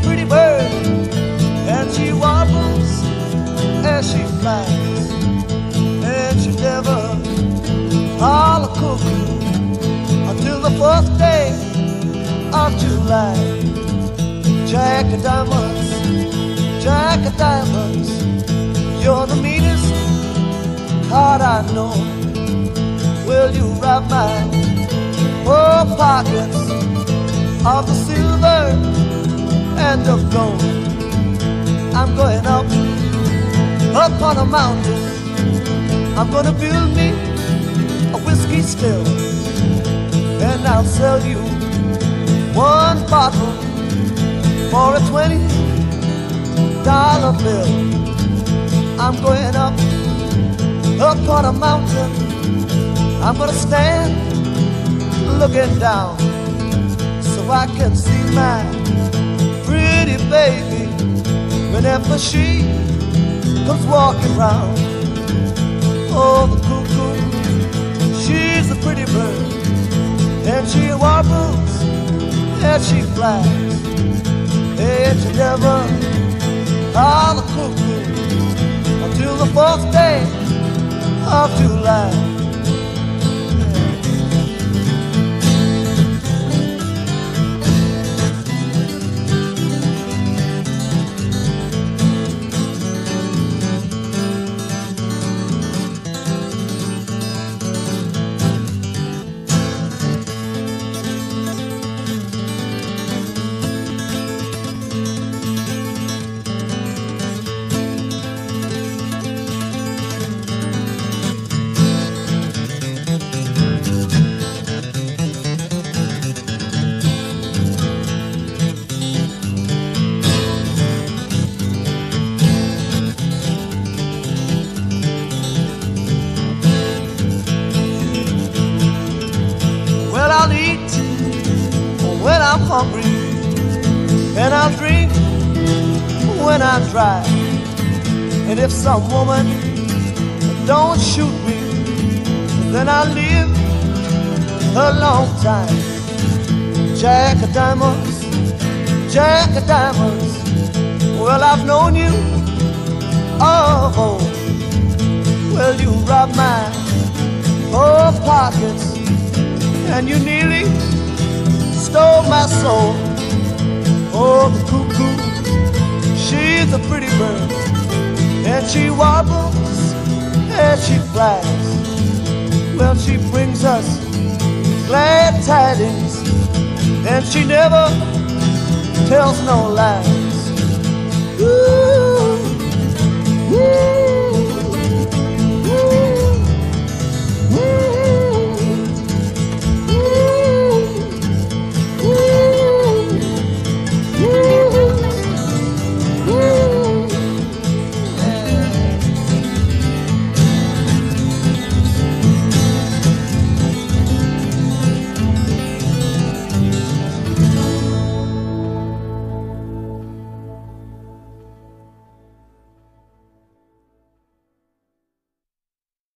pretty bird, and she warbles as she flies, and she never holler cuckoo until the 4th day of July. Jack of diamonds, Jack of diamonds, you're the meanest heart I know. Will you rob my poor pockets of the silver and the gold? I'm going up on a mountain. I'm gonna build me a whiskey still, and I'll sell you 1 bottle for a $20 bill. I'm going up on a mountain. I'm gonna stand looking down so I can see my pretty baby whenever she comes walking round. Oh, the cuckoo, she's a pretty bird, and she warbles and she flies, and she never holler cuckoo until the 4th day of July. I'll eat when I'm hungry, and I'll drink when I'm dry. And if some woman don't shoot me, then I'll live a long time. Jack of diamonds, Jack of diamonds, well, I've known you, oh, well, you robbed my poor pockets, and you nearly stole my soul. Oh, the cuckoo, she's a pretty bird, and she warbles and she flies. Well, she brings us glad tidings, and she never tells no lies.